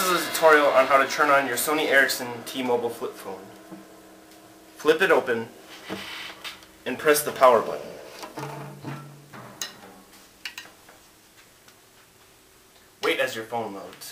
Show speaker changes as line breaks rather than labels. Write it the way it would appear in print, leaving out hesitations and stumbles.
is a tutorial on how to turn on your Sony Ericsson T-Mobile flip phone. Flip it open and press the power button. Wait as your phone loads.